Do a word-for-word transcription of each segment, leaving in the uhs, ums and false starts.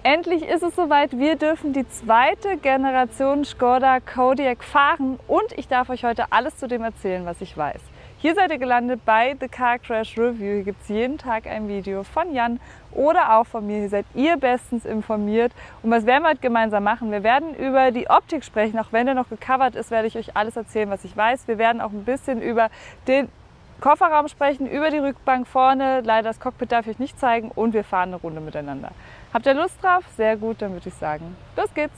Endlich ist es soweit, wir dürfen die zweite Generation Škoda Kodiaq fahren und ich darf euch heute alles zu dem erzählen, was ich weiß. Hier seid ihr gelandet bei The Car Crash Review. Hier gibt es jeden Tag ein Video von Jan oder auch von mir. Hier seid ihr bestens informiert. Und was werden wir heute gemeinsam machen? Wir werden über die Optik sprechen. Auch wenn der noch gecovert ist, werde ich euch alles erzählen, was ich weiß. Wir werden auch ein bisschen über den Kofferraum sprechen, über die Rückbank vorne. Leider das Cockpit darf ich euch nicht zeigen und wir fahren eine Runde miteinander. Habt ihr Lust drauf? Sehr gut, dann würde ich sagen, los geht's!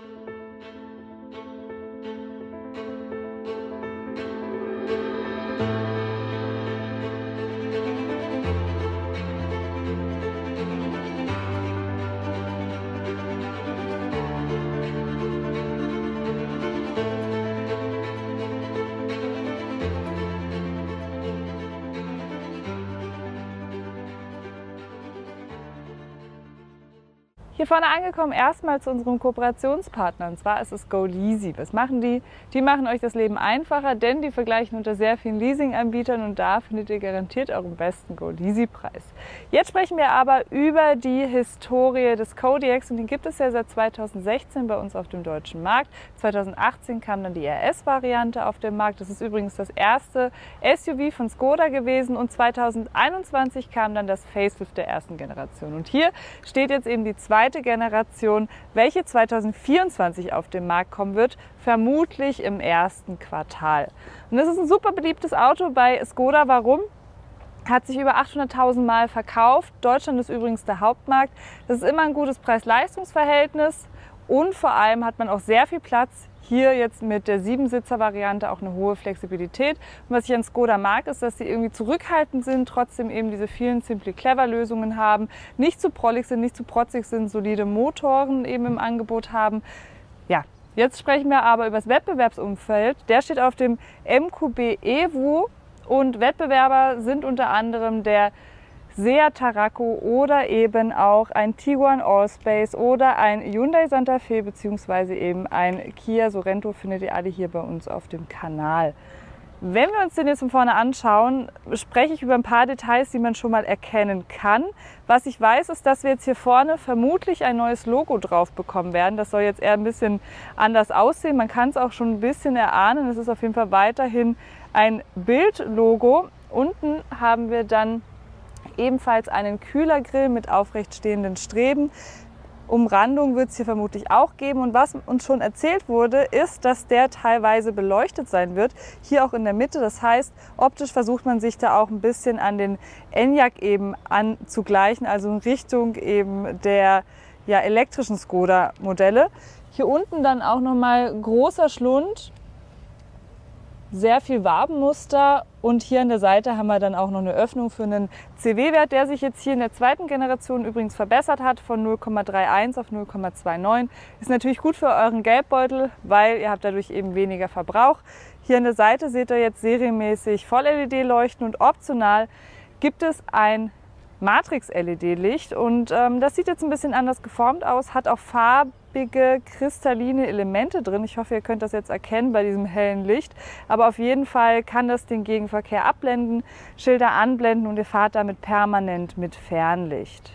Hier vorne angekommen, erstmal zu unserem Kooperationspartner, und zwar ist es GoLeasy. Was machen die? Die machen euch das Leben einfacher, denn die vergleichen unter sehr vielen Leasinganbietern und da findet ihr garantiert euren besten GoLeasy-Preis. Jetzt sprechen wir aber über die Historie des Kodiaqs und den gibt es ja seit zweitausendsechzehn bei uns auf dem deutschen Markt. zweitausendachtzehn kam dann die R S-Variante auf den Markt. Das ist übrigens das erste S U V von Škoda gewesen und zweitausendeinundzwanzig kam dann das Facelift der ersten Generation. Und hier steht jetzt eben die zweite Generation, welche zweitausendvierundzwanzig auf den Markt kommen wird, vermutlich im ersten Quartal. Und das ist ein super beliebtes Auto bei Škoda. Warum? Hat sich über achthunderttausend Mal verkauft. Deutschland ist übrigens der Hauptmarkt. Das ist immer ein gutes Preis-Leistungs-Verhältnis und vor allem hat man auch sehr viel Platz. Hier jetzt mit der Siebensitzer-Variante auch eine hohe Flexibilität. Und was ich an Škoda mag, ist, dass sie irgendwie zurückhaltend sind, trotzdem eben diese vielen Simply Clever Lösungen haben, nicht zu prollig sind, nicht zu protzig sind, solide Motoren eben im Angebot haben. Ja, jetzt sprechen wir aber über das Wettbewerbsumfeld. Der steht auf dem M Q B Evo und Wettbewerber sind unter anderem der Seat Tarraco oder eben auch ein Tiguan Allspace oder ein Hyundai Santa Fe bzw. eben ein Kia Sorento findet ihr alle hier bei uns auf dem Kanal. Wenn wir uns den jetzt von vorne anschauen, spreche ich über ein paar Details, die man schon mal erkennen kann. Was ich weiß, ist, dass wir jetzt hier vorne vermutlich ein neues Logo drauf bekommen werden. Das soll jetzt eher ein bisschen anders aussehen. Man kann es auch schon ein bisschen erahnen. Es ist auf jeden Fall weiterhin ein Bildlogo. Unten haben wir dann ebenfalls einen Kühlergrill mit aufrecht stehenden Streben. Umrandung wird es hier vermutlich auch geben. Und was uns schon erzählt wurde, ist, dass der teilweise beleuchtet sein wird. Hier auch in der Mitte. Das heißt, optisch versucht man sich da auch ein bisschen an den Enyaq eben anzugleichen. Also in Richtung eben der ja, elektrischen Škoda-Modelle. Hier unten dann auch nochmal großer Schlund. Sehr viel Wabenmuster und hier an der Seite haben wir dann auch noch eine Öffnung für einen C W-Wert, der sich jetzt hier in der zweiten Generation übrigens verbessert hat von null Komma einunddreißig auf null Komma neunundzwanzig. Ist natürlich gut für euren Geldbeutel, weil ihr habt dadurch eben weniger Verbrauch. Hier an der Seite seht ihr jetzt serienmäßig Voll-L E D-Leuchten und optional gibt es ein Matrix-L E D-Licht und ähm, das sieht jetzt ein bisschen anders geformt aus, hat auch farbige, kristalline Elemente drin. Ich hoffe, ihr könnt das jetzt erkennen bei diesem hellen Licht, aber auf jeden Fall kann das den Gegenverkehr abblenden, Schilder anblenden und ihr fahrt damit permanent mit Fernlicht.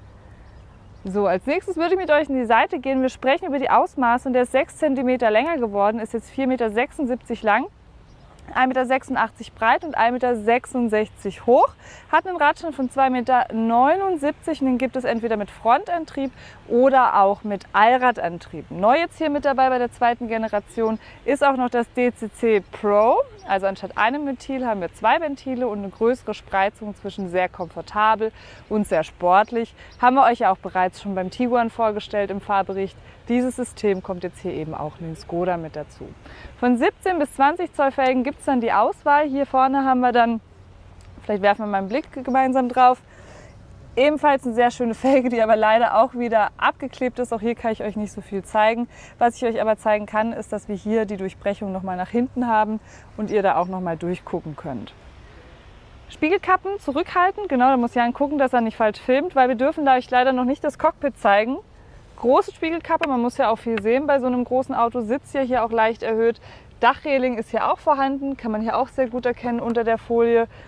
So, als nächstes würde ich mit euch in die Seite gehen. Wir sprechen über die Ausmaße und der ist sechs Zentimeter länger geworden, ist jetzt vier Komma sechsundsiebzig Meter lang. ein Komma sechsundachtzig Meter breit und ein Komma sechsundsechzig Meter hoch. Hat einen Radstand von zwei Komma neunundsiebzig Meter und den gibt es entweder mit Frontantrieb oder auch mit Allradantrieb. Neu jetzt hier mit dabei bei der zweiten Generation ist auch noch das D C C Pro. Also anstatt einem Ventil haben wir zwei Ventile und eine größere Spreizung zwischen sehr komfortabel und sehr sportlich. Haben wir euch ja auch bereits schon beim Tiguan vorgestellt im Fahrbericht. Dieses System kommt jetzt hier eben auch in den Škoda mit dazu. Von siebzehn bis zwanzig Zoll Felgen gibt es dann die Auswahl. Hier vorne haben wir dann, vielleicht werfen wir mal einen Blick gemeinsam drauf, ebenfalls eine sehr schöne Felge, die aber leider auch wieder abgeklebt ist. Auch hier kann ich euch nicht so viel zeigen. Was ich euch aber zeigen kann, ist, dass wir hier die Durchbrechung nochmal nach hinten haben und ihr da auch nochmal durchgucken könnt. Spiegelkappen zurückhalten, genau, da muss Jan gucken, dass er nicht falsch filmt, weil wir dürfen da euch leider noch nicht das Cockpit zeigen. Große Spiegelkappe, man muss ja auch viel sehen bei so einem großen Auto, Sitz ja hier auch leicht erhöht. Dachreling ist hier auch vorhanden, kann man hier auch sehr gut erkennen unter der Folie.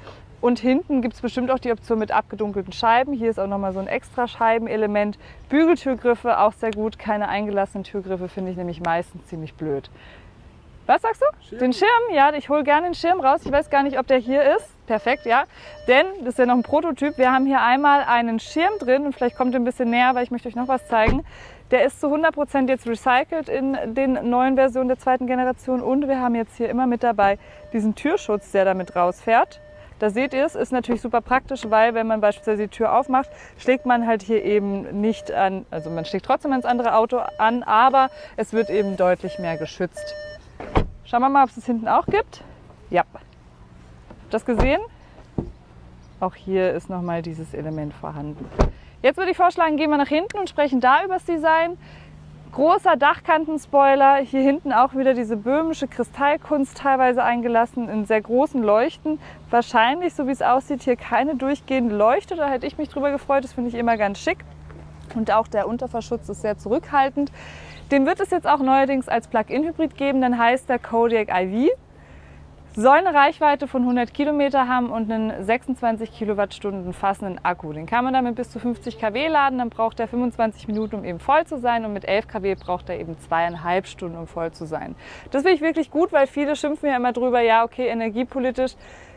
Und hinten gibt es bestimmt auch die Option mit abgedunkelten Scheiben. Hier ist auch nochmal so ein extra Scheibenelement. Bügeltürgriffe auch sehr gut. Keine eingelassenen Türgriffe finde ich nämlich meistens ziemlich blöd. Was sagst du? Schirm. Den Schirm? Ja, ich hole gerne den Schirm raus. Ich weiß gar nicht, ob der hier ist. Perfekt, ja. Denn, das ist ja noch ein Prototyp, wir haben hier einmal einen Schirm drin und vielleicht kommt ihr ein bisschen näher, weil ich möchte euch noch was zeigen. Der ist zu hundert Prozent jetzt recycelt in den neuen Versionen der zweiten Generation und wir haben jetzt hier immer mit dabei diesen Türschutz, der damit rausfährt. Da seht ihr es, ist natürlich super praktisch, weil wenn man beispielsweise die Tür aufmacht, schlägt man halt hier eben nicht an, also man schlägt trotzdem ans andere Auto an, aber es wird eben deutlich mehr geschützt. Schauen wir mal, ob es es hinten auch gibt. Ja. Habt ihr das gesehen? Auch hier ist nochmal dieses Element vorhanden. Jetzt würde ich vorschlagen, gehen wir nach hinten und sprechen da über das Design. Großer Dachkantenspoiler, hier hinten auch wieder diese böhmische Kristallkunst teilweise eingelassen in sehr großen Leuchten. Wahrscheinlich, so wie es aussieht, hier keine durchgehende Leuchte, da hätte ich mich drüber gefreut, das finde ich immer ganz schick. Und auch der Unterverschutz ist sehr zurückhaltend. Den wird es jetzt auch neuerdings als Plug-in-Hybrid geben, dann heißt der Kodiaq I V. Soll eine Reichweite von hundert Kilometer haben und einen sechsundzwanzig Kilowattstunden fassenden Akku. Den kann man dann mit bis zu fünfzig Kilowatt laden, dann braucht er fünfundzwanzig Minuten, um eben voll zu sein und mit elf Kilowatt braucht er eben zweieinhalb Stunden, um voll zu sein. Das finde ich wirklich gut, weil viele schimpfen ja immer drüber, ja okay, energiepolitisch,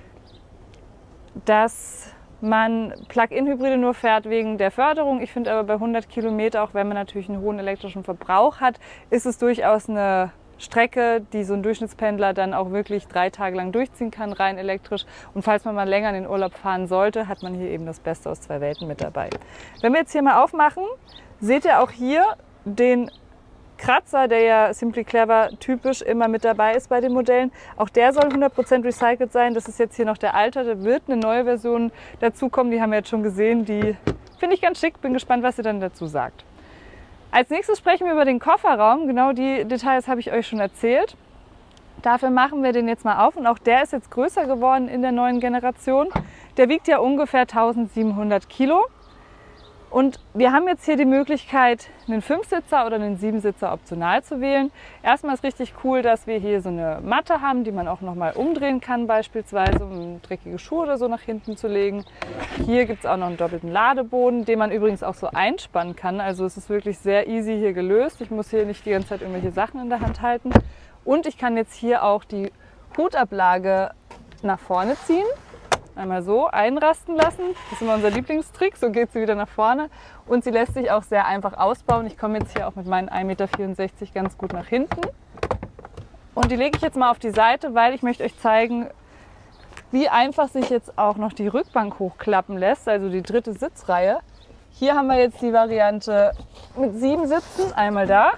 dass man Plug-in-Hybride nur fährt wegen der Förderung. Ich finde aber bei hundert Kilometer, auch wenn man natürlich einen hohen elektrischen Verbrauch hat, ist es durchaus eine Strecke, die so ein Durchschnittspendler dann auch wirklich drei Tage lang durchziehen kann, rein elektrisch. Und falls man mal länger in den Urlaub fahren sollte, hat man hier eben das Beste aus zwei Welten mit dabei. Wenn wir jetzt hier mal aufmachen, seht ihr auch hier den Kratzer, der ja Simply Clever typisch immer mit dabei ist bei den Modellen. Auch der soll hundert Prozent recycelt sein. Das ist jetzt hier noch der alte, da wird eine neue Version dazukommen. Die haben wir jetzt schon gesehen, die finde ich ganz schick. Bin gespannt, was ihr dann dazu sagt. Als nächstes sprechen wir über den Kofferraum. Genau die Details habe ich euch schon erzählt. Dafür machen wir den jetzt mal auf und auch der ist jetzt größer geworden in der neuen Generation. Der wiegt ja ungefähr tausendsiebenhundert Kilo. Und wir haben jetzt hier die Möglichkeit, einen Fünfsitzer oder einen Siebensitzer optional zu wählen. Erstmal ist richtig cool, dass wir hier so eine Matte haben, die man auch noch mal umdrehen kann, beispielsweise, um dreckige Schuhe oder so nach hinten zu legen. Hier gibt es auch noch einen doppelten Ladeboden, den man übrigens auch so einspannen kann. Also es ist wirklich sehr easy hier gelöst. Ich muss hier nicht die ganze Zeit irgendwelche Sachen in der Hand halten. Und ich kann jetzt hier auch die Hutablage nach vorne ziehen. Einmal so einrasten lassen. Das ist immer unser Lieblingstrick. So geht sie wieder nach vorne. Und sie lässt sich auch sehr einfach ausbauen. Ich komme jetzt hier auch mit meinen ein Meter vierundsechzig ganz gut nach hinten. Und die lege ich jetzt mal auf die Seite, weil ich möchte euch zeigen, wie einfach sich jetzt auch noch die Rückbank hochklappen lässt. Also die dritte Sitzreihe. Hier haben wir jetzt die Variante mit sieben Sitzen. Einmal da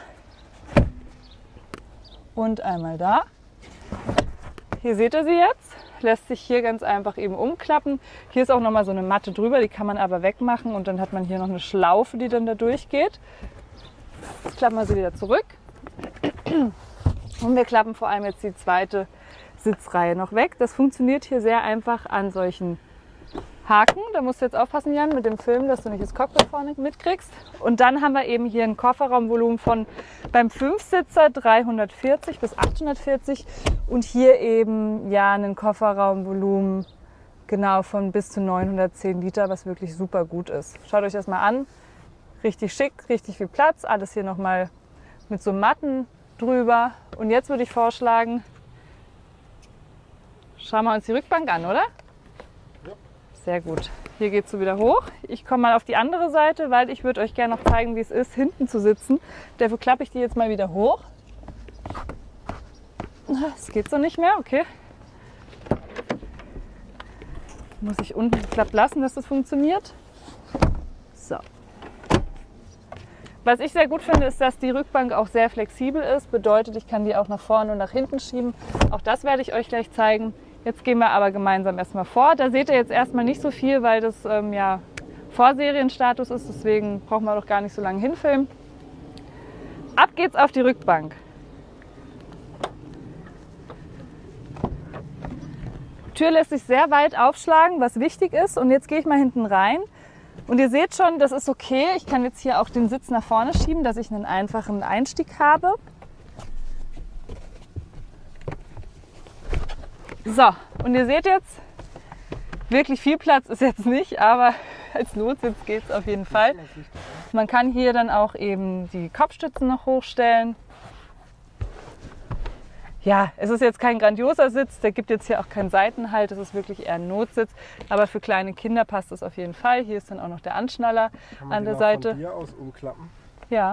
und einmal da. Hier seht ihr sie jetzt. Lässt sich hier ganz einfach eben umklappen. Hier ist auch noch mal so eine Matte drüber, die kann man aber wegmachen und dann hat man hier noch eine Schlaufe, die dann da durchgeht. Jetzt klappen wir sie wieder zurück und wir klappen vor allem jetzt die zweite Sitzreihe noch weg. Das funktioniert hier sehr einfach an solchen Haken. Da musst du jetzt aufpassen, Jan, mit dem Film, dass du nicht das Cockpit vorne mitkriegst. Und dann haben wir eben hier ein Kofferraumvolumen von beim Fünfsitzer dreihundertvierzig bis achthundertvierzig und hier eben ja einen Kofferraumvolumen genau von bis zu neunhundertzehn Liter, was wirklich super gut ist. Schaut euch das mal an. Richtig schick, richtig viel Platz. Alles hier nochmal mit so Matten drüber. Und jetzt würde ich vorschlagen, schauen wir uns die Rückbank an, oder? Sehr gut. Hier geht es so wieder hoch. Ich komme mal auf die andere Seite, weil ich würde euch gerne noch zeigen, wie es ist, hinten zu sitzen. Dafür klappe ich die jetzt mal wieder hoch. Es geht so nicht mehr, okay. Muss ich unten geklappt lassen, dass das funktioniert. So. Was ich sehr gut finde, ist, dass die Rückbank auch sehr flexibel ist. Bedeutet, ich kann die auch nach vorne und nach hinten schieben. Auch das werde ich euch gleich zeigen. Jetzt gehen wir aber gemeinsam erstmal vor. Da seht ihr jetzt erstmal nicht so viel, weil das ähm, ja Vorserienstatus ist. Deswegen brauchen wir doch gar nicht so lange hinfilmen. Ab geht's auf die Rückbank. Die Tür lässt sich sehr weit aufschlagen, was wichtig ist. Und jetzt gehe ich mal hinten rein. Und ihr seht schon, das ist okay. Ich kann jetzt hier auch den Sitz nach vorne schieben, dass ich einen einfachen Einstieg habe. So, und ihr seht jetzt, Wirklich viel Platz ist jetzt nicht, aber als Notsitz geht es auf jeden Fall. Man kann hier dann auch eben die Kopfstützen noch hochstellen. Ja, es ist jetzt kein grandioser Sitz, der gibt jetzt hier auch keinen Seitenhalt, das ist wirklich eher ein Notsitz. Aber für kleine Kinder passt es auf jeden Fall. Hier ist dann auch noch der Anschnaller Kann man an der den auch Seite. Von hier aus umklappen? Ja.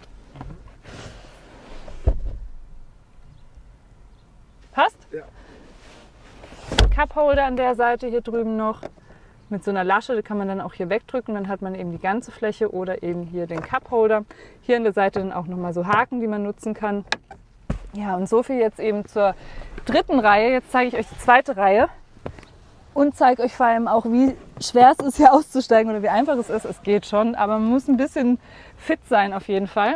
Passt? Ja. Cupholder an der Seite hier drüben noch. Mit so einer Lasche, die kann man dann auch hier wegdrücken. Dann hat man eben die ganze Fläche oder eben hier den Cupholder. Hier an der Seite dann auch nochmal so Haken, die man nutzen kann. Ja, und so viel jetzt eben zur dritten Reihe. Jetzt zeige ich euch die zweite Reihe und zeige euch vor allem auch, wie schwer es ist, hier auszusteigen oder wie einfach es ist. Es geht schon, aber man muss ein bisschen fit sein auf jeden Fall.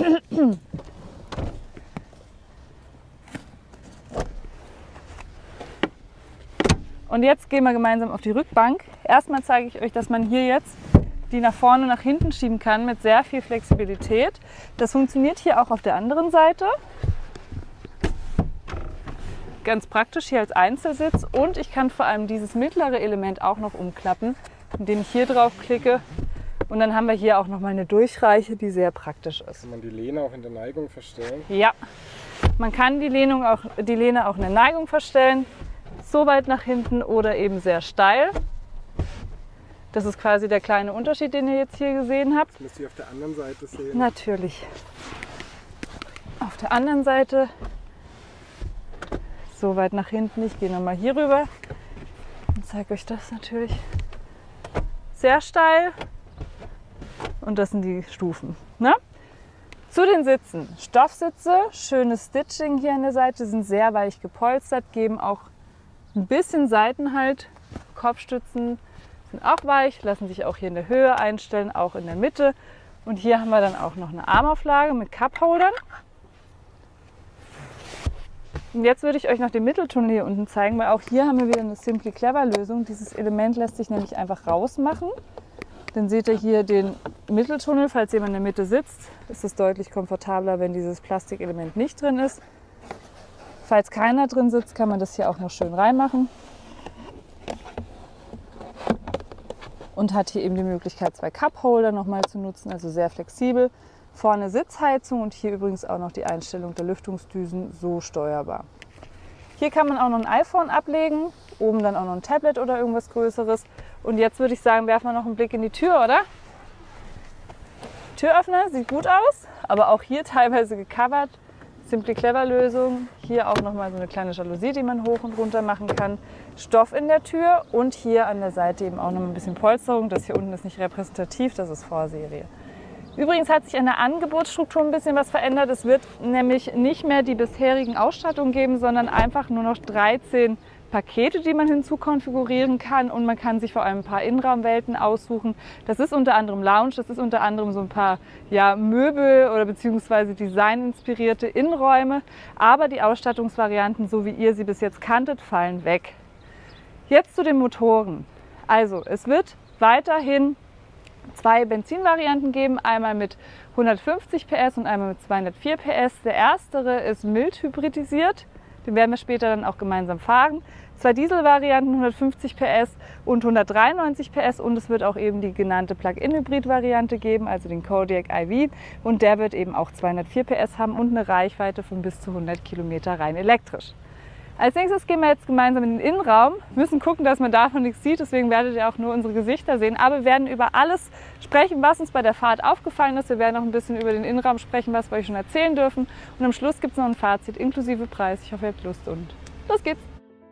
Und jetzt gehen wir gemeinsam auf die Rückbank. Erstmal zeige ich euch, dass man hier jetzt die nach vorne und nach hinten schieben kann mit sehr viel Flexibilität. Das funktioniert hier auch auf der anderen Seite. Ganz praktisch hier als Einzelsitz, und ich kann vor allem dieses mittlere Element auch noch umklappen, indem ich hier drauf klicke, und dann haben wir hier auch noch mal eine Durchreiche, die sehr praktisch ist. Kann man die Lehne auch in der Neigung verstellen? Ja, man kann die, Lehnung auch, die Lehne auch in der Neigung verstellen, so weit nach hinten oder eben sehr steil. Das ist quasi der kleine Unterschied, den ihr jetzt hier gesehen habt. Das müsst ihr auf der anderen Seite sehen. Natürlich. Auf der anderen Seite so weit nach hinten. Ich gehe nochmal hier rüber und zeige euch das natürlich. Sehr steil. Und das sind die Stufen. Ne? Zu den Sitzen. Stoffsitze, schönes Stitching hier an der Seite, sind sehr weich gepolstert, geben auch ein bisschen Seitenhalt. Kopfstützen sind auch weich, lassen sich auch hier in der Höhe einstellen, auch in der Mitte. Und hier haben wir dann auch noch eine Armauflage mit Cupholdern. Und jetzt würde ich euch noch den Mitteltunnel hier unten zeigen, weil auch hier haben wir wieder eine Simply Clever Lösung. Dieses Element lässt sich nämlich einfach rausmachen. Dann seht ihr hier den Mitteltunnel. Falls jemand in der Mitte sitzt, ist es deutlich komfortabler, wenn dieses Plastikelement nicht drin ist. Falls keiner drin sitzt, kann man das hier auch noch schön reinmachen. Und hat hier eben die Möglichkeit, zwei Cupholder nochmal zu nutzen, also sehr flexibel. Vorne Sitzheizung und hier übrigens auch noch die Einstellung der Lüftungsdüsen, so steuerbar. Hier kann man auch noch ein iPhone ablegen, oben dann auch noch ein Tablet oder irgendwas Größeres. Und jetzt würde ich sagen, werfen wir noch einen Blick in die Tür, oder? Türöffner, sieht gut aus, aber auch hier teilweise gecovert. Simply Clever Lösung. Hier auch nochmal so eine kleine Jalousie, die man hoch und runter machen kann. Stoff in der Tür und hier an der Seite eben auch noch ein bisschen Polsterung. Das hier unten ist nicht repräsentativ, das ist Vorserie. Übrigens hat sich an der Angebotsstruktur ein bisschen was verändert. Es wird nämlich nicht mehr die bisherigen Ausstattungen geben, sondern einfach nur noch dreizehn Pakete, die man hinzukonfigurieren kann, und man kann sich vor allem ein paar Innenraumwelten aussuchen. Das ist unter anderem Lounge, das ist unter anderem so ein paar ja, Möbel oder beziehungsweise designinspirierte Innenräume, aber die Ausstattungsvarianten, so wie ihr sie bis jetzt kanntet, fallen weg. Jetzt zu den Motoren. Also es wird weiterhin zwei Benzinvarianten geben, einmal mit hundertfünfzig P S und einmal mit zweihundertvier P S. Der erstere ist mild hybridisiert, den werden wir später dann auch gemeinsam fahren. Zwei Dieselvarianten, hundertfünfzig P S und hundertdreiundneunzig P S, und es wird auch eben die genannte Plug-in-Hybrid-Variante geben, also den Kodiaq I V, und der wird eben auch zweihundertvier P S haben und eine Reichweite von bis zu hundert Kilometer rein elektrisch. Als nächstes gehen wir jetzt gemeinsam in den Innenraum, müssen gucken, dass man davon nichts sieht, deswegen werdet ihr auch nur unsere Gesichter sehen. Aber wir werden über alles sprechen, was uns bei der Fahrt aufgefallen ist. Wir werden auch ein bisschen über den Innenraum sprechen, was wir euch schon erzählen dürfen. Und am Schluss gibt es noch ein Fazit inklusive Preis. Ich hoffe, ihr habt Lust, und los geht's!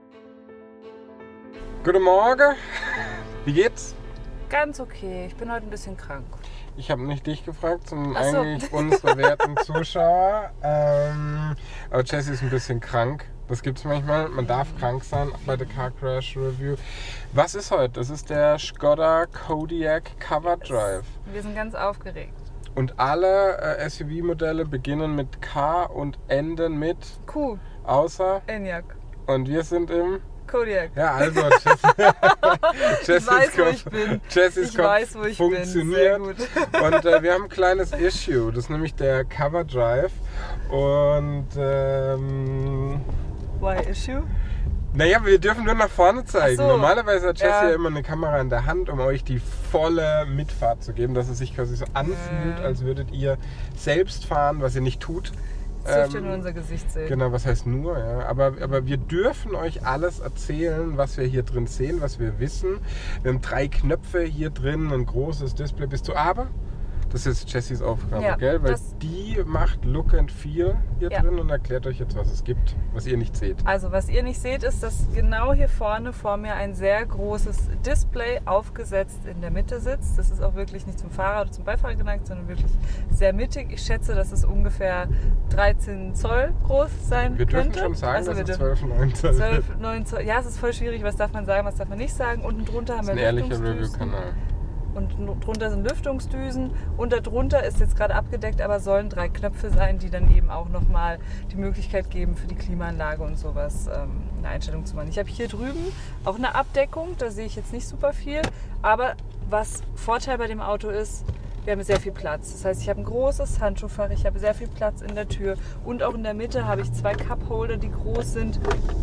Guten Morgen, wie geht's? Ganz okay, ich bin heute ein bisschen krank. Ich habe nicht dich gefragt, sondern Ach so. eigentlich unsere werten Zuschauer. Ähm, aber Jessie ist ein bisschen krank. Das gibt es manchmal. Man darf krank sein, auch bei der Car Crash Review. Was ist heute? Das ist der Skoda Kodiaq Cover Drive. Wir sind ganz aufgeregt. Und alle äh, S U V-Modelle beginnen mit K und enden mit Q. Außer Enyaq. Und wir sind im Kodiaq. Ja, also Jessie, ich weiß, wo ich bin. Jessies ich weiß, wo ich funktioniert. bin. Sehr gut. Und äh, wir haben ein kleines Issue. Das ist nämlich der Cover Drive. Und ähm, Why issue? Naja, wir dürfen nur nach vorne zeigen. Ach so. Normalerweise hat Jessie ja. Ja. ja immer eine Kamera in der Hand, um euch die volle Mitfahrt zu geben, dass es sich quasi so anfühlt, Mhm. als würdet ihr selbst fahren, was ihr nicht tut. Das dürft ihr Ähm, nur unser Gesicht sehen. Genau, was heißt nur, ja. Aber, aber wir dürfen euch alles erzählen, was wir hier drin sehen, was wir wissen. Wir haben drei Knöpfe hier drin, ein großes Display. Bist du aber? Das ist Jessies Aufgabe, Ja, gell? Weil das- die macht Look and Feel hier Ja. drin und erklärt euch jetzt, was es gibt, was ihr nicht seht. Also was ihr nicht seht, ist, dass genau hier vorne vor mir ein sehr großes Display aufgesetzt in der Mitte sitzt. Das ist auch wirklich nicht zum Fahrer oder zum Beifahrer geneigt, sondern wirklich sehr mittig. Ich schätze, dass es ungefähr dreizehn Zoll groß sein Wir dürfen könnte. schon sagen, also dass wir es dürfen zwölf, neun Zoll zwölf, ist. neun Zoll. Ja, es ist voll schwierig, was darf man sagen, was darf man nicht sagen. Unten drunter haben Das ist wir ein ehrlicher Lüftungsdüsen. Review-Kanal. Und drunter sind Lüftungsdüsen und darunter ist jetzt gerade abgedeckt, aber sollen drei Knöpfe sein, die dann eben auch nochmal die Möglichkeit geben, für die Klimaanlage und sowas ähm, eine Einstellung zu machen. Ich habe hier drüben auch eine Abdeckung, da sehe ich jetzt nicht super viel, aber was Vorteil bei dem Auto ist, wir haben sehr viel Platz. Das heißt, ich habe ein großes Handschuhfach, ich habe sehr viel Platz in der Tür und auch in der Mitte habe ich zwei Cup-Holder, die groß sind.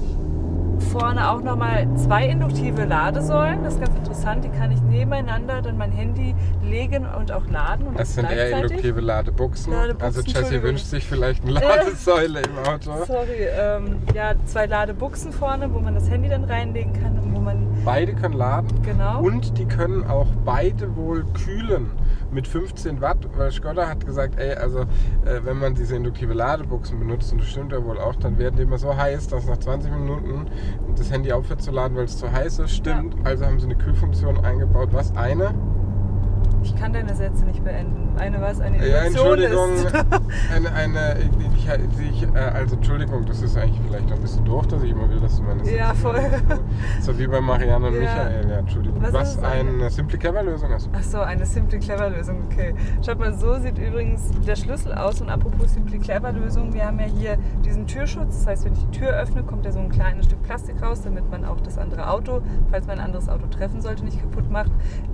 Vorne auch nochmal zwei induktive Ladesäulen, das ist ganz interessant, die kann ich nebeneinander dann mein Handy legen und auch laden. Und Das sind eher gleichzeitig. induktive Ladebuchsen. Ladebuchsen, Also Jessie Entschuldigung. wünscht sich vielleicht eine Ladesäule im Auto. Sorry, ähm, ja, zwei Ladebuchsen vorne, wo man das Handy dann reinlegen kann und wo man, Beide können laden. genau. Und die können auch beide wohl kühlen mit fünfzehn Watt, weil Skoda hat gesagt, ey, also äh, wenn man diese induktive Ladebuchsen benutzt, und das stimmt ja wohl auch, dann werden die immer so heiß, dass nach zwanzig Minuten das Handy aufhört zu laden, weil es zu heiß ist. Stimmt, also haben sie eine Kühlfunktion eingebaut. Was? Eine? Ich kann deine Sätze nicht beenden. Eine was, eine Ja, Emotion Entschuldigung, ist. eine, eine die ich, die ich, äh, also Entschuldigung, das ist eigentlich vielleicht ein bisschen doof, dass ich immer will, dass du meine Sätze Ja, voll. benutzt. So wie bei Marianne und Ja. Michael, ja, Entschuldigung. Was Was, ist das eine Simply Clever Lösung ist. Ach so, eine Simply Clever Lösung, okay. Schaut mal, so sieht übrigens der Schlüssel aus. Und apropos Simply Clever Lösung, wir haben ja hier diesen Türschutz. Das heißt, wenn ich die Tür öffne, kommt ja so ein kleines Stück Plastik raus, damit man auch das andere Auto, falls man ein anderes Auto treffen sollte, nicht kaputt macht.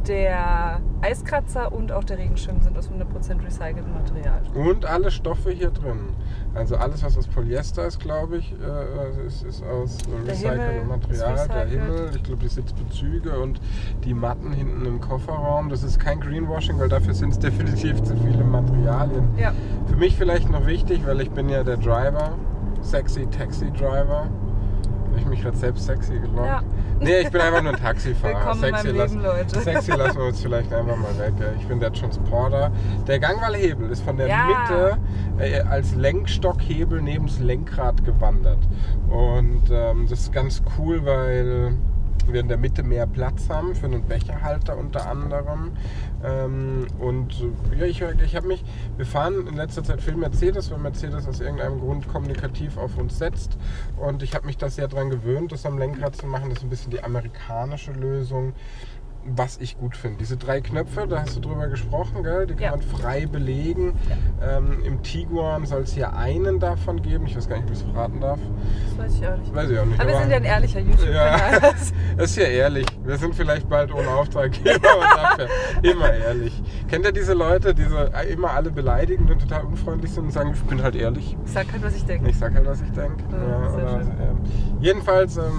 Der Eiskratzer und auch der Regenschirm sind aus hundert Prozent recyceltem Material. Und alle Stoffe hier drin. Also alles, was aus Polyester ist, glaube ich, äh, ist, ist aus Der recyceltem Himmel Material. ist Der recycelt. Himmel, ich glaube die Sitzbezüge und die Matten hinten im Kofferraum. Das ist kein Greenwashing, weil dafür sind es definitiv zu viele Materialien. Ja. Für mich vielleicht noch wichtig, weil ich bin ja der Driver, sexy Taxi Driver. Habe ich mich gerade selbst sexy gelockt? Ja. Nee, ich bin einfach nur ein Taxifahrer. Willkommen in meinem lass- Leben, Leute. Sexy lassen wir uns vielleicht einfach mal weg. ey. Ich bin der Transporter. Der Gangwallhebel ist von der Ja. Mitte äh, als Lenkstockhebel neben das Lenkrad gewandert. Und ähm, das ist ganz cool, weil wir in der Mitte mehr Platz haben für einen Becherhalter unter anderem. Ähm, und ja, ich, ich habe mich, wir fahren in letzter Zeit viel Mercedes, weil Mercedes aus irgendeinem Grund kommunikativ auf uns setzt. Und ich habe mich da sehr dran gewöhnt, das am Lenkrad zu machen. Das ist ein bisschen die amerikanische Lösung. Was ich gut finde. Diese drei Knöpfe, da hast du drüber gesprochen, gell? Die kann Ja. man frei belegen. Ähm, Im Tiguan soll es hier einen davon geben. Ich weiß gar nicht, ob ich es verraten darf. Das weiß ich auch nicht. Weiß ich auch nicht. Aber wir aber- sind ja ein ehrlicher YouTube-Kanal. Ja, das ist ja ehrlich. Wir sind vielleicht bald ohne Auftraggeber, aber dafür immer ehrlich. Kennt ihr diese Leute, die so immer alle beleidigen und total unfreundlich sind und sagen, ich bin halt ehrlich? Ich sag halt, was ich denke. Ich sag halt, was ich denke. Ja, Ja, sehr oder, schön. ähm, jedenfalls, ähm,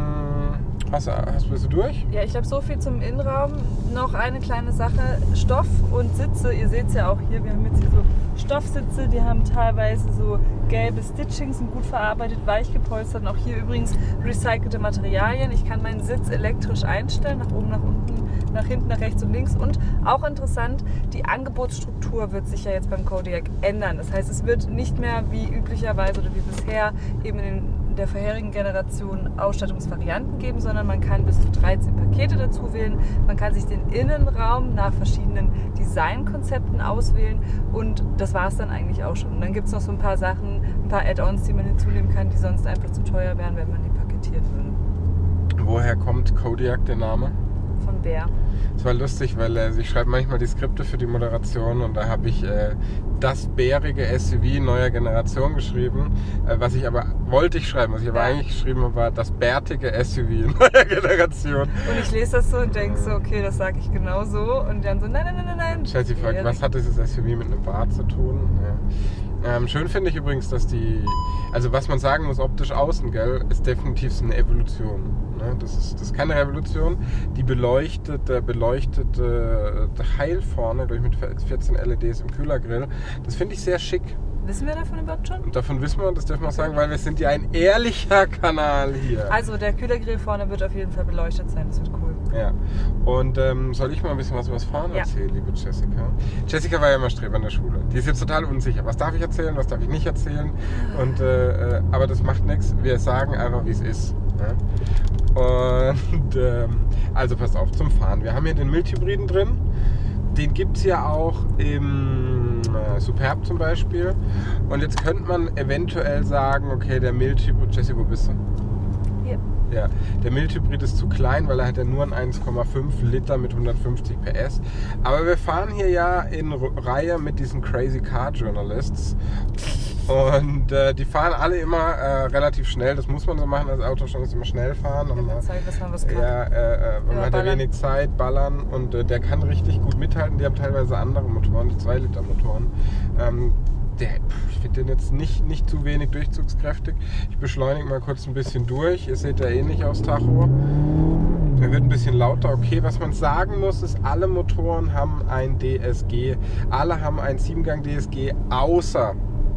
hast, du, hast, bist du durch? Ja, ich habe so viel zum Innenraum. Noch eine kleine Sache. Stoff und Sitze. Ihr seht es ja auch hier. Wir haben jetzt hier so Stoffsitze. Die haben teilweise so gelbe Stitchings, sind gut verarbeitet, weich gepolstert. Und auch hier übrigens recycelte Materialien. Ich kann meinen Sitz elektrisch einstellen. Nach oben, nach unten, nach hinten, nach rechts und links. Und auch interessant, die Angebotsstruktur wird sich ja jetzt beim Kodiaq ändern. Das heißt, es wird nicht mehr wie üblicherweise oder wie bisher eben in den der vorherigen Generation Ausstattungsvarianten geben, sondern man kann bis zu dreizehn Pakete dazu wählen. Man kann sich den Innenraum nach verschiedenen Designkonzepten auswählen und das war es dann eigentlich auch schon. Und dann gibt es noch so ein paar Sachen, ein paar Add-ons, die man hinzunehmen kann, die sonst einfach zu teuer wären, wenn man die paketieren würde. Woher kommt Kodiaq, der Name? Von Bär. Es war lustig, weil äh, ich schreibe manchmal die Skripte für die Moderation und da habe ich äh, das bärige S U V neuer Generation geschrieben. Äh, was ich aber wollte ich schreiben, was ich aber Ja. eigentlich geschrieben habe, war das bärtige S U V neuer Generation. Und ich lese das so und denke so, okay, das sage ich genau so. Und dann so, nein, nein, nein, nein, nein. Chelsea fragt, Erik. was hat dieses S U V mit einem Bart zu tun? Ja. Ähm, schön finde ich übrigens, dass die, also was man sagen muss, optisch außen, gell, ist definitiv so eine Evolution. Ne? Das, ist, das ist keine Revolution. Die beleuchtete, beleuchtete Heil vorne, glaube ich, mit vierzehn L E Ds im Kühlergrill, das finde ich sehr schick. Wissen wir davon überhaupt schon? Und davon wissen wir, und das dürfen wir auch sagen, weil wir sind ja ein ehrlicher Kanal hier. Also der Kühlergrill vorne wird auf jeden Fall beleuchtet sein, das wird cool. Ja. Und ähm, soll ich mal ein bisschen was über das Fahren Ja. erzählen, liebe Jessica? Jessica war ja immer Streber in der Schule. Die ist jetzt total unsicher. Was darf ich erzählen, was darf ich nicht erzählen? Und, äh, äh, aber das macht nichts. Wir sagen einfach, wie es ist. Ja? Und ähm, also passt auf, zum Fahren. Wir haben hier den Mildhybriden drin. Den gibt es ja auch im äh, Superb zum Beispiel. Und jetzt könnte man eventuell sagen, okay, der Mildhybrid, Jessie, wo bist du? Hier. Ja, der Mildhybrid ist zu klein, weil er hat ja nur einen eins Komma fünf Liter mit hundertfünfzig P S. Aber wir fahren hier ja in Reihe mit diesen Crazy Car Journalists. Und äh, die fahren alle immer äh, relativ schnell. Das muss man so machen als Autojournalist, immer schnell fahren. Wenn man Und, zeigt, dass man was kann. ja, äh, äh, Immer man hat ja ballern. wenig Zeit, ballern und äh, der kann richtig gut mithalten. Die haben teilweise andere Motoren, die zwei Liter Motoren. Ähm, der, pff, ich finde den jetzt nicht, nicht zu wenig durchzugskräftig. Ich beschleunige mal kurz ein bisschen durch. Ihr seht ja ähnlich aus Tacho. Er wird ein bisschen lauter. Okay, was man sagen muss, ist, alle Motoren haben ein D S G. Alle haben ein Siebengang D S G, außer...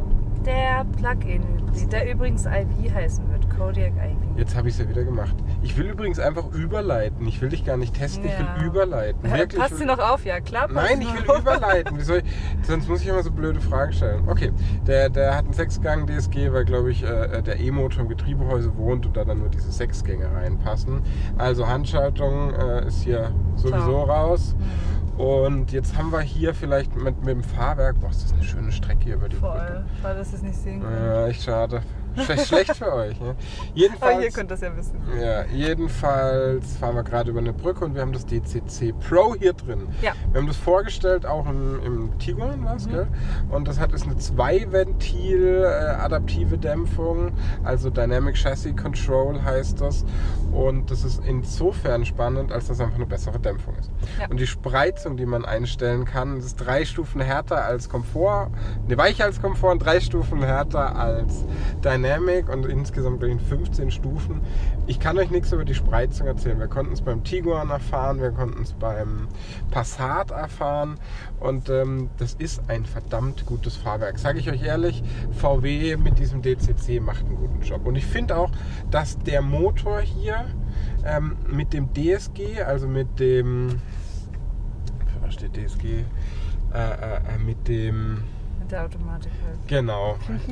Der Plug-in-Hybrid, der übrigens I V heißen wird, Kodiaq I V. Jetzt habe ich es ja wieder gemacht. Ich will übrigens einfach überleiten. Ich will dich gar nicht testen, ich Ja. will überleiten. Wirklich. Passt sie noch auf? Ja, klar. passt Nein, sie ich noch will auf. überleiten. Wie soll ich, sonst muss ich immer so blöde Fragen stellen. Okay, der, der hat einen Sechsgang D S G, weil, glaube ich, äh, der E-Motor im Getriebehäuse wohnt und da dann nur diese Sechsgänge reinpassen. Also Handschaltung äh, ist hier sowieso Klar. raus. Mhm. Und jetzt haben wir hier vielleicht mit, mit dem Fahrwerk, boah, ist das eine schöne Strecke hier über die Brücke. Voll. Schade, dass ihr es nicht sehen könnt. Ja, echt schade. Schlecht, schlecht für euch. Ne? Jedenfalls, Aber hier könnt ihr es ja wissen. ja, jedenfalls fahren wir gerade über eine Brücke und wir haben das D C C Pro hier drin. Ja. Wir haben das vorgestellt, auch im, im Tiguan, was, Mhm. gell? Und das hat ist eine zwei-Ventil äh, adaptive Dämpfung, also Dynamic Chassis Control heißt das. Und das ist insofern spannend, als das einfach eine bessere Dämpfung ist. Ja. Und die Spreizung, die man einstellen kann, das ist drei Stufen härter als Komfort, ne, weicher als Komfort und drei Stufen härter als Dynamic und insgesamt glaube ich fünfzehn Stufen. Ich kann euch nichts über die Spreizung erzählen. Wir konnten es beim Tiguan erfahren, wir konnten es beim Passat erfahren und ähm, das ist ein verdammt gutes Fahrwerk. Sage ich euch ehrlich, V W mit diesem D C C macht einen guten Job. Und ich finde auch, dass der Motor hier ähm, mit dem D S G, also mit dem, für was steht D S G? Äh, äh, mit dem, Mit der Automatik halt. genau, äh,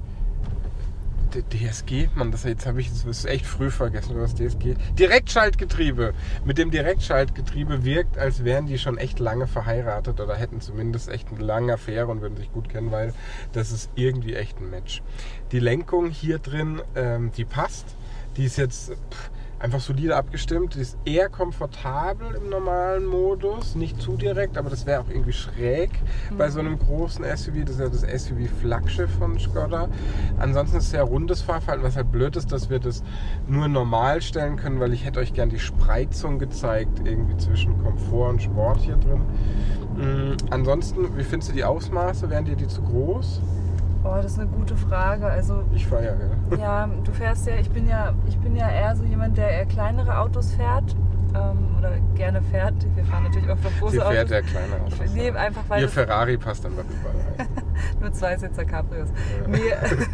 D- D S G, Mann, das, jetzt habe ich das ist echt früh vergessen, was D S G. Direktschaltgetriebe. Mit dem Direktschaltgetriebe wirkt, als wären die schon echt lange verheiratet oder hätten zumindest echt eine lange Affäre und würden sich gut kennen, weil das ist irgendwie echt ein Match. Die Lenkung hier drin, ähm, die passt. Die ist jetzt pff, einfach solide abgestimmt. Die ist eher komfortabel im normalen Modus, nicht zu direkt, aber das wäre auch irgendwie schräg mhm. bei so einem großen S U V. Das ist ja das S U V-Flaggschiff von Skoda. Ansonsten ist es sehr rundes Fahrverhalten, was halt blöd ist, dass wir das nur normal stellen können, weil ich hätte euch gern die Spreizung gezeigt, irgendwie zwischen Komfort und Sport hier drin. Mhm. Ansonsten, wie findest du die Ausmaße? Wären dir die zu groß? Oh, das ist eine gute Frage. Also Ich fahre ja, gell? ja, du fährst ja, ich bin ja, ich bin ja eher so jemand, der eher kleinere Autos fährt ähm, oder gerne fährt. Wir fahren natürlich auch noch große Sie Autos. fährt ja kleine Autos. Ich nehme einfach, weil Ihr das- Ferrari passt dann mal überall rein. Nur Zweisitzer Cabrios. Nee.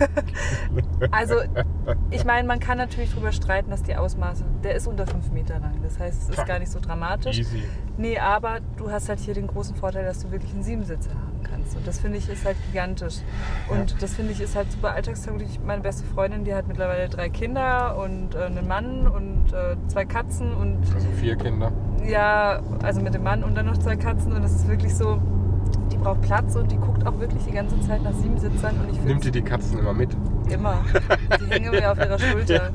Also, ich meine, man kann natürlich drüber streiten, dass die Ausmaße, der ist unter fünf Meter lang. Das heißt, es ist Ha. gar nicht so dramatisch. Easy. Nee, aber du hast halt hier den großen Vorteil, dass du wirklich einen Siebensitzer haben kannst. Und das finde ich ist halt gigantisch. Und Ja. das finde ich ist halt super alltagstauglich. Meine beste Freundin, die hat mittlerweile drei Kinder und äh, einen Mann und äh, zwei Katzen und Also vier Kinder. ja, also mit dem Mann und dann noch zwei Katzen. Und es ist wirklich so, die braucht Platz und die guckt auch wirklich die ganze Zeit nach Siebensitzern. Und ich Nimmt finde die die Katzen immer mit? immer. Die hängen mir auf ihrer Schulter.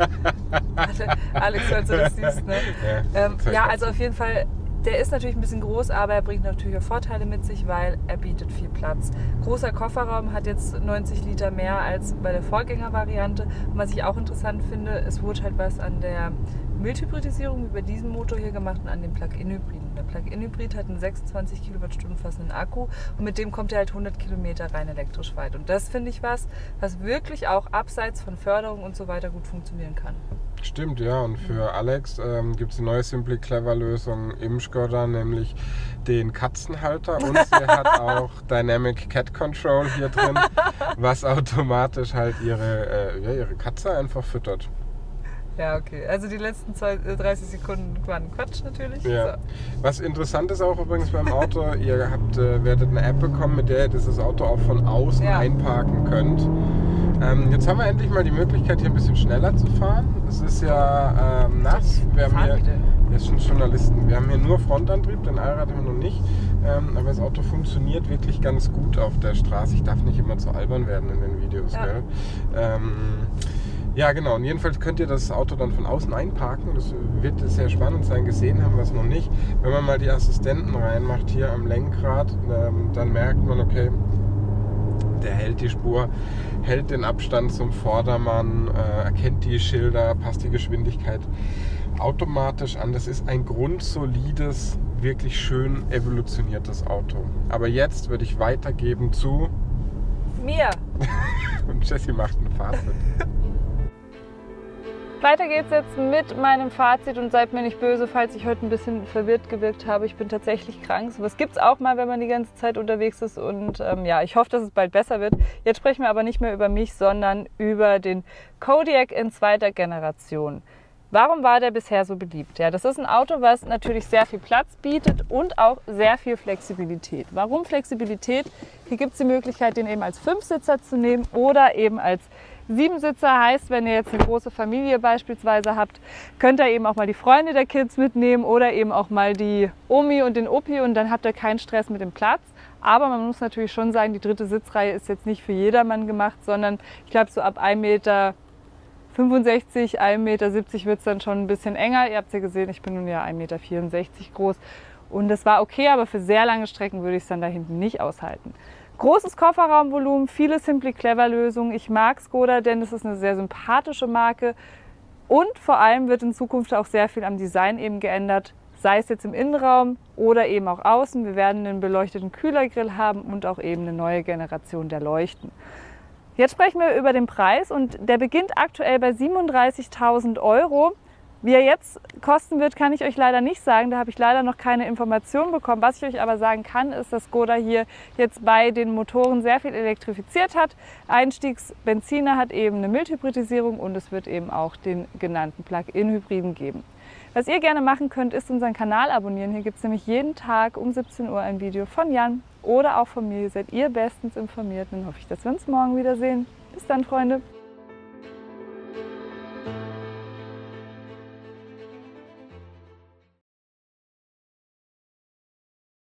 Alex, falls du das siehst, ne? Ja, Ähm, zwei ja, Katzen. also auf jeden Fall, der ist natürlich ein bisschen groß, aber er bringt natürlich auch Vorteile mit sich, weil er bietet viel Platz. Großer Kofferraum hat jetzt neunzig Liter mehr als bei der Vorgängervariante. Und was ich auch interessant finde, es wurde halt was an der Mildhybridisierung wie bei diesem Motor hier gemacht und an dem Plug-in-Hybriden. Der Plug-in-Hybrid hat einen sechsundzwanzig Kilowattstunden fassenden Akku und mit dem kommt er halt hundert Kilometer rein elektrisch weit. Und das finde ich was, was wirklich auch abseits von Förderung und so weiter gut funktionieren kann. Stimmt, ja. Und für Alex ähm, gibt es eine neue Simply Clever Lösung im Skoda, nämlich den Katzenhalter. Und sie hat auch Dynamic Cat Control hier drin, was automatisch halt ihre, äh, ja, ihre Katze einfach füttert. Ja, okay. Also die letzten zwei, dreißig Sekunden waren Quatsch natürlich. Ja. So. Was interessant ist auch übrigens beim Auto, ihr habt, äh, werdet eine App bekommen, mit der ihr dieses Auto auch von außen Ja. einparken könnt. Ähm, jetzt haben wir endlich mal die Möglichkeit, hier ein bisschen schneller zu fahren. Es ist ja ähm, nass. Wir haben Fahren hier, die denn? jetzt schon Journalisten. Wir haben hier nur Frontantrieb, den Allrad haben wir noch nicht. Ähm, aber das Auto funktioniert wirklich ganz gut auf der Straße. Ich darf nicht immer zu albern werden in den Videos. Ja. Gell? Ähm, ja, genau. Und jedenfalls könnt ihr das Auto dann von außen einparken. Das wird sehr spannend sein. Gesehen haben wir es noch nicht. Wenn man mal die Assistenten reinmacht hier am Lenkrad, ähm, dann merkt man, okay, der hält die Spur, hält den Abstand zum Vordermann, äh, erkennt die Schilder, passt die Geschwindigkeit automatisch an. Das ist ein grundsolides, wirklich schön evolutioniertes Auto. Aber jetzt würde ich weitergeben zu Mir! und Jessie macht ein Fazit. Weiter geht's jetzt mit meinem Fazit und seid mir nicht böse, falls ich heute ein bisschen verwirrt gewirkt habe. Ich bin tatsächlich krank. So was gibt's auch mal, wenn man die ganze Zeit unterwegs ist und ähm, ja, ich hoffe, dass es bald besser wird. Jetzt sprechen wir aber nicht mehr über mich, sondern über den Kodiaq in zweiter Generation. Warum war der bisher so beliebt? Ja, das ist ein Auto, was natürlich sehr viel Platz bietet und auch sehr viel Flexibilität. Warum Flexibilität? Hier gibt es die Möglichkeit, den eben als Fünfsitzer zu nehmen oder eben als Siebensitzer. Heißt, wenn ihr jetzt eine große Familie beispielsweise habt, könnt ihr eben auch mal die Freunde der Kids mitnehmen oder eben auch mal die Omi und den Opi und dann habt ihr keinen Stress mit dem Platz. Aber man muss natürlich schon sagen, die dritte Sitzreihe ist jetzt nicht für jedermann gemacht, sondern ich glaube so ab ein Meter fünfundsechzig, ein Meter siebzig wird es dann schon ein bisschen enger. Ihr habt es ja gesehen, ich bin nun ja ein Meter vierundsechzig groß und das war okay, aber für sehr lange Strecken würde ich es dann da hinten nicht aushalten. Großes Kofferraumvolumen, viele Simply Clever Lösungen. Ich mag Skoda, denn es ist eine sehr sympathische Marke und vor allem wird in Zukunft auch sehr viel am Design eben geändert, sei es jetzt im Innenraum oder eben auch außen. Wir werden einen beleuchteten Kühlergrill haben und auch eben eine neue Generation der Leuchten. Jetzt sprechen wir über den Preis und der beginnt aktuell bei siebenunddreißigtausend Euro. Wie er jetzt kosten wird, kann ich euch leider nicht sagen. Da habe ich leider noch keine Informationen bekommen. Was ich euch aber sagen kann, ist, dass Skoda hier jetzt bei den Motoren sehr viel elektrifiziert hat. Einstiegsbenziner hat eben eine Mildhybridisierung und es wird eben auch den genannten Plug-in-Hybriden geben. Was ihr gerne machen könnt, ist unseren Kanal abonnieren. Hier gibt es nämlich jeden Tag um siebzehn Uhr ein Video von Jan oder auch von mir. Seid ihr bestens informiert. Dann hoffe ich, dass wir uns morgen wiedersehen. Bis dann, Freunde!